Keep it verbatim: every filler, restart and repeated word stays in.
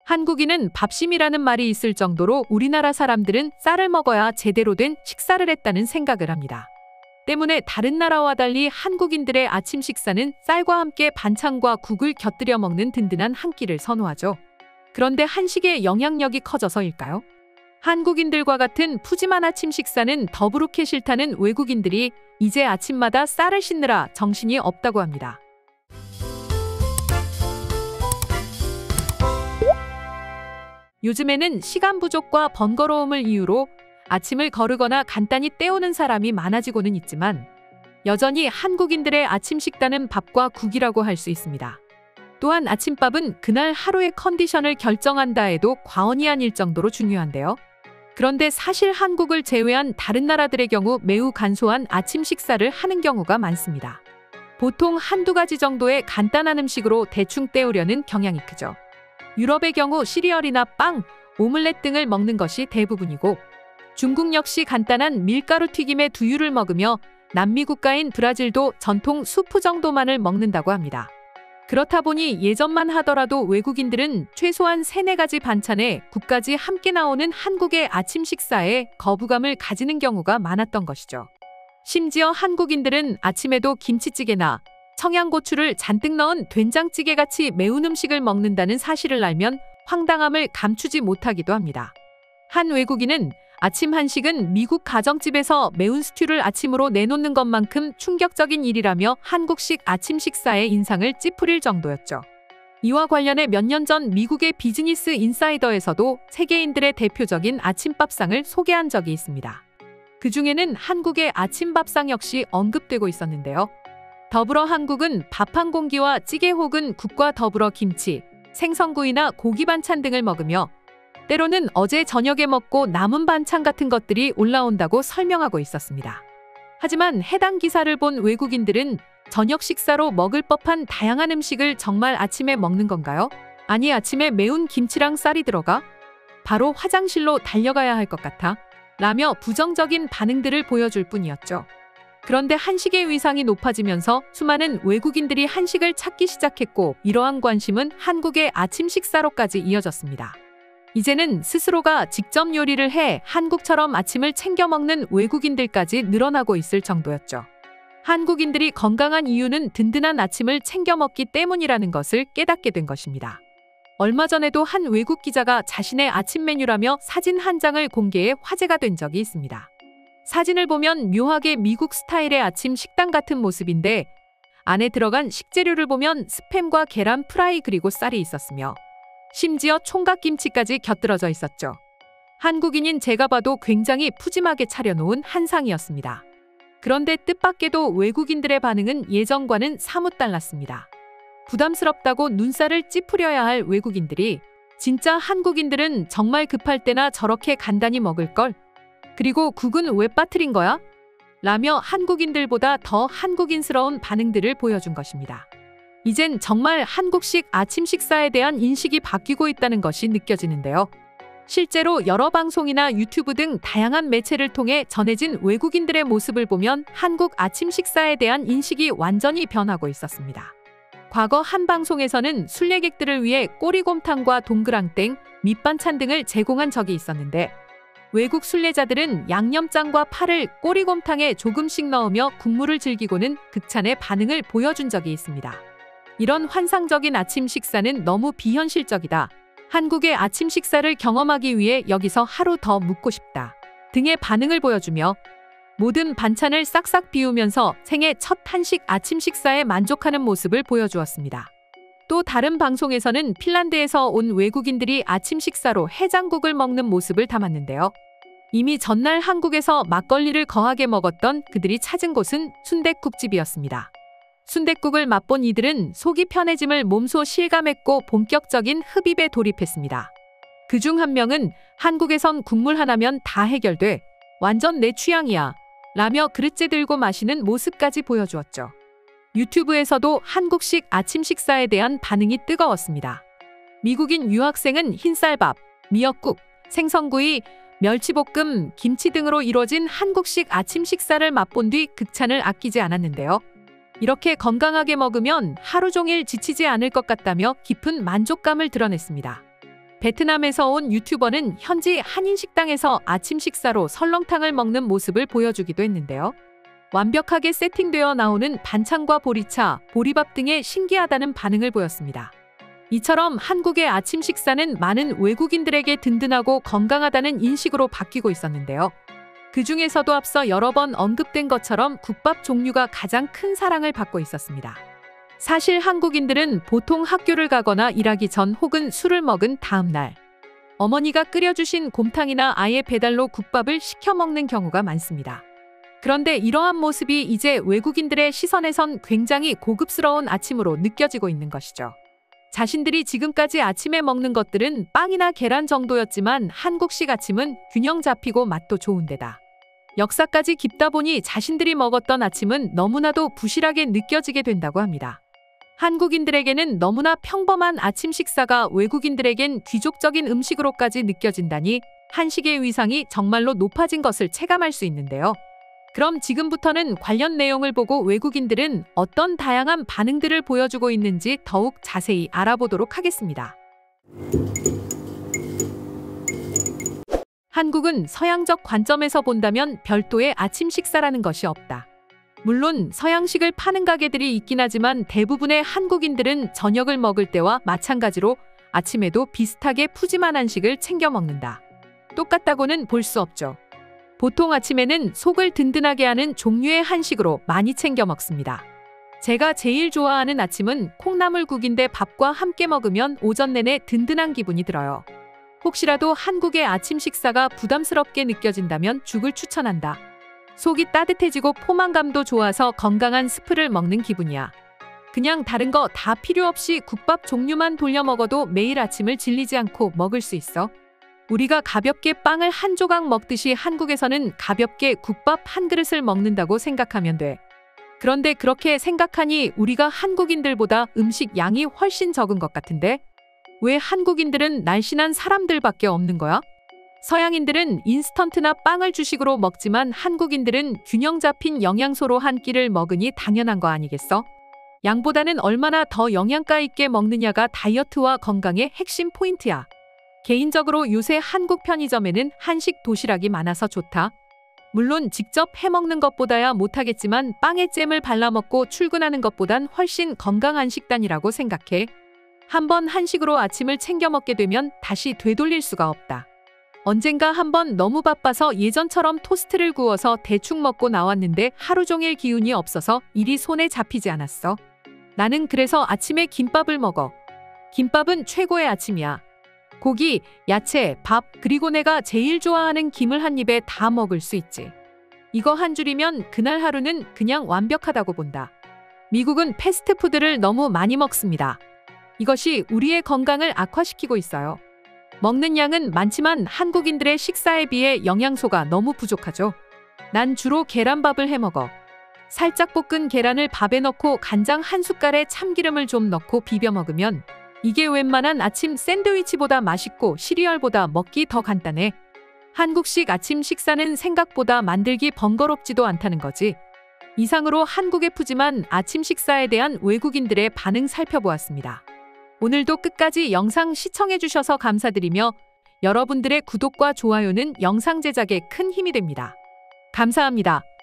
한국인은 밥심이라는 말이 있을 정도로 우리나라 사람들은 쌀을 먹어야 제대로 된 식사를 했다는 생각을 합니다. 때문에 다른 나라와 달리 한국인들의 아침 식사는 쌀과 함께 반찬과 국을 곁들여 먹는 든든한 한 끼를 선호하죠. 그런데 한식의 영향력이 커져서일까요? 한국인들과 같은 푸짐한 아침 식사는 더부룩해 싫다는 외국인들이 이제 아침마다 쌀을 씻느라 정신이 없다고 합니다. 요즘에는 시간 부족과 번거로움을 이유로 아침을 거르거나 간단히 때우는 사람이 많아지고는 있지만 여전히 한국인들의 아침 식단은 밥과 국이라고 할 수 있습니다. 또한 아침밥은 그날 하루의 컨디션을 결정한다 해도 과언이 아닐 정도로 중요한데요. 그런데 사실 한국을 제외한 다른 나라들의 경우 매우 간소한 아침 식사를 하는 경우가 많습니다. 보통 한두 가지 정도의 간단한 음식으로 대충 때우려는 경향이 크죠. 유럽의 경우 시리얼이나 빵, 오믈렛 등을 먹는 것이 대부분이고 중국 역시 간단한 밀가루 튀김에 두유를 먹으며 남미 국가인 브라질도 전통 수프 정도만을 먹는다고 합니다. 그렇다 보니 예전만 하더라도 외국인들은 최소한 세네 가지 반찬에 국까지 함께 나오는 한국의 아침 식사에 거부감을 가지는 경우가 많았던 것이죠. 심지어 한국인들은 아침에도 김치찌개나 청양고추를 잔뜩 넣은 된장찌개같이 매운 음식을 먹는다는 사실을 알면 황당함을 감추지 못하기도 합니다. 한 외국인은 아침 한식은 미국 가정집에서 매운 스튜를 아침으로 내놓는 것만큼 충격적인 일이라며 한국식 아침 식사의 인상을 찌푸릴 정도였죠. 이와 관련해 몇 년 전 미국의 비즈니스 인사이더에서도 세계인들의 대표적인 아침밥상을 소개한 적이 있습니다. 그 중에는 한국의 아침밥상 역시 언급되고 있었는데요. 더불어 한국은 밥 한 공기와 찌개 혹은 국과 더불어 김치, 생선구이나 고기 반찬 등을 먹으며 때로는 어제 저녁에 먹고 남은 반찬 같은 것들이 올라온다고 설명하고 있었습니다. 하지만 해당 기사를 본 외국인들은 저녁 식사로 먹을 법한 다양한 음식을 정말 아침에 먹는 건가요? 아니 아침에 매운 김치랑 쌀이 들어가? 바로 화장실로 달려가야 할 것 같아? 라며 부정적인 반응들을 보여줄 뿐이었죠. 그런데 한식의 위상이 높아지면서 수많은 외국인들이 한식을 찾기 시작했고 이러한 관심은 한국의 아침 식사로까지 이어졌습니다. 이제는 스스로가 직접 요리를 해 한국처럼 아침을 챙겨 먹는 외국인들까지 늘어나고 있을 정도였죠. 한국인들이 건강한 이유는 든든한 아침을 챙겨 먹기 때문이라는 것을 깨닫게 된 것입니다. 얼마 전에도 한 외국 기자가 자신의 아침 메뉴라며 사진 한 장을 공개해 화제가 된 적이 있습니다. 사진을 보면 묘하게 미국 스타일의 아침 식당 같은 모습인데 안에 들어간 식재료를 보면 스팸과 계란 프라이 그리고 쌀이 있었으며 심지어 총각김치까지 곁들여져 있었죠. 한국인인 제가 봐도 굉장히 푸짐하게 차려놓은 한상이었습니다. 그런데 뜻밖에도 외국인들의 반응은 예전과는 사뭇 달랐습니다. 부담스럽다고 눈살을 찌푸려야 할 외국인들이 진짜 한국인들은 정말 급할 때나 저렇게 간단히 먹을 걸? 그리고 국은 왜 빠뜨린 거야? 라며 한국인들보다 더 한국인스러운 반응들을 보여준 것입니다. 이젠 정말 한국식 아침 식사에 대한 인식이 바뀌고 있다는 것이 느껴지는데요. 실제로 여러 방송이나 유튜브 등 다양한 매체를 통해 전해진 외국인들의 모습을 보면 한국 아침 식사에 대한 인식이 완전히 변하고 있었습니다. 과거 한 방송에서는 순례객들을 위해 꼬리곰탕과 동그랑땡, 밑반찬 등을 제공한 적이 있었는데 외국 순례자들은 양념장과 파를 꼬리곰탕에 조금씩 넣으며 국물을 즐기고는 극찬의 반응을 보여준 적이 있습니다. 이런 환상적인 아침 식사는 너무 비현실적이다. 한국의 아침 식사를 경험하기 위해 여기서 하루 더 묵고 싶다. 등의 반응을 보여주며 모든 반찬을 싹싹 비우면서 생애 첫 한식 아침 식사에 만족하는 모습을 보여주었습니다. 또 다른 방송에서는 핀란드에서 온 외국인들이 아침 식사로 해장국을 먹는 모습을 담았는데요. 이미 전날 한국에서 막걸리를 거하게 먹었던 그들이 찾은 곳은 순댓국집이었습니다. 순댓국을 맛본 이들은 속이 편해짐을 몸소 실감했고 본격적인 흡입에 돌입했습니다. 그중 한 명은 한국에선 국물 하나면 다 해결돼. 완전 내 취향이야. 라며 그릇째 들고 마시는 모습까지 보여주었죠. 유튜브에서도 한국식 아침 식사에 대한 반응이 뜨거웠습니다. 미국인 유학생은 흰쌀밥, 미역국, 생선구이, 멸치볶음, 김치 등으로 이루어진 한국식 아침 식사를 맛본 뒤 극찬을 아끼지 않았는데요. 이렇게 건강하게 먹으면 하루 종일 지치지 않을 것 같다며 깊은 만족감을 드러냈습니다. 베트남에서 온 유튜버는 현지 한인 식당에서 아침 식사로 설렁탕을 먹는 모습을 보여주기도 했는데요. 완벽하게 세팅되어 나오는 반찬과 보리차, 보리밥 등의 신기하다는 반응을 보였습니다. 이처럼 한국의 아침 식사는 많은 외국인들에게 든든하고 건강하다는 인식으로 바뀌고 있었는데요. 그 중에서도 앞서 여러 번 언급된 것처럼 국밥 종류가 가장 큰 사랑을 받고 있었습니다. 사실 한국인들은 보통 학교를 가거나 일하기 전 혹은 술을 먹은 다음 날 어머니가 끓여주신 곰탕이나 아예 배달로 국밥을 시켜 먹는 경우가 많습니다. 그런데 이러한 모습이 이제 외국인들의 시선에선 굉장히 고급스러운 아침으로 느껴지고 있는 것이죠. 자신들이 지금까지 아침에 먹는 것들은 빵이나 계란 정도였지만 한국식 아침은 균형 잡히고 맛도 좋은데다 역사까지 깊다 보니 자신들이 먹었던 아침은 너무나도 부실하게 느껴지게 된다고 합니다. 한국인들에게는 너무나 평범한 아침 식사가 외국인들에겐 귀족적인 음식으로까지 느껴진다니 한식의 위상이 정말로 높아진 것을 체감할 수 있는데요. 그럼 지금부터는 관련 내용을 보고 외국인들은 어떤 다양한 반응들을 보여주고 있는지 더욱 자세히 알아보도록 하겠습니다. 한국은 서양적 관점에서 본다면 별도의 아침 식사라는 것이 없다. 물론 서양식을 파는 가게들이 있긴 하지만 대부분의 한국인들은 저녁을 먹을 때와 마찬가지로 아침에도 비슷하게 푸짐한 한식을 챙겨 먹는다. 똑같다고는 볼 수 없죠. 보통 아침에는 속을 든든하게 하는 종류의 한식으로 많이 챙겨 먹습니다. 제가 제일 좋아하는 아침은 콩나물국인데 밥과 함께 먹으면 오전 내내 든든한 기분이 들어요. 혹시라도 한국의 아침 식사가 부담스럽게 느껴진다면 죽을 추천한다. 속이 따뜻해지고 포만감도 좋아서 건강한 스프를 먹는 기분이야. 그냥 다른 거 다 필요 없이 국밥 종류만 돌려 먹어도 매일 아침을 질리지 않고 먹을 수 있어. 우리가 가볍게 빵을 한 조각 먹듯이 한국에서는 가볍게 국밥 한 그릇을 먹는다고 생각하면 돼. 그런데 그렇게 생각하니 우리가 한국인들보다 음식 양이 훨씬 적은 것 같은데? 왜 한국인들은 날씬한 사람들밖에 없는 거야? 서양인들은 인스턴트나 빵을 주식으로 먹지만 한국인들은 균형 잡힌 영양소로 한 끼를 먹으니 당연한 거 아니겠어? 양보다는 얼마나 더 영양가 있게 먹느냐가 다이어트와 건강의 핵심 포인트야. 개인적으로 요새 한국 편의점에는 한식 도시락이 많아서 좋다. 물론 직접 해먹는 것보다야 못하겠지만 빵에 잼을 발라 먹고 출근하는 것보단 훨씬 건강한 식단이라고 생각해. 한번 한식으로 아침을 챙겨 먹게 되면 다시 되돌릴 수가 없다. 언젠가 한번 너무 바빠서 예전처럼 토스트를 구워서 대충 먹고 나왔는데 하루 종일 기운이 없어서 일이 손에 잡히지 않았어. 나는 그래서 아침에 김밥을 먹어. 김밥은 최고의 아침이야. 고기, 야채, 밥, 그리고 내가 제일 좋아하는 김을 한 입에 다 먹을 수 있지. 이거 한 줄이면 그날 하루는 그냥 완벽하다고 본다. 미국은 패스트푸드를 너무 많이 먹습니다. 이것이 우리의 건강을 악화시키고 있어요. 먹는 양은 많지만 한국인들의 식사에 비해 영양소가 너무 부족하죠. 난 주로 계란밥을 해 먹어. 살짝 볶은 계란을 밥에 넣고 간장 한 숟갈에 참기름을 좀 넣고 비벼 먹으면 이게 웬만한 아침 샌드위치보다 맛있고 시리얼보다 먹기 더 간단해. 한국식 아침 식사는 생각보다 만들기 번거롭지도 않다는 거지. 이상으로 한국의 푸짐한 아침 식사에 대한 외국인들의 반응 살펴보았습니다. 오늘도 끝까지 영상 시청해주셔서 감사드리며 여러분들의 구독과 좋아요는 영상 제작에 큰 힘이 됩니다. 감사합니다.